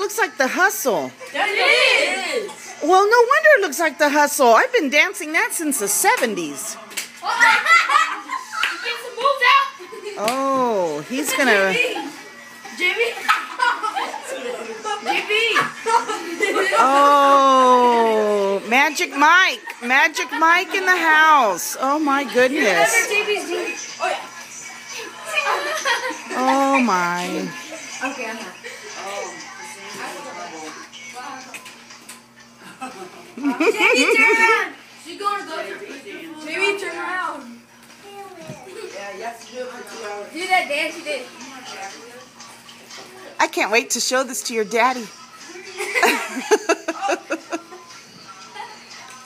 looks like The Hustle. That is. Well, no wonder it looks like The Hustle. I've been dancing that since the 70s. Get some moves out. Oh, he's gonna... Jimmy. Oh, Magic Mike. Magic Mike in the house. Oh, my goodness. Oh, my. Okay, I'm Jamie, turn around. She's going to go. Jamie, turn around. Yeah, you have to do it for 2 hours. Do that dance you did. I can't wait to show this to your daddy.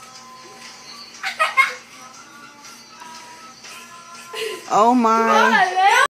Oh, my.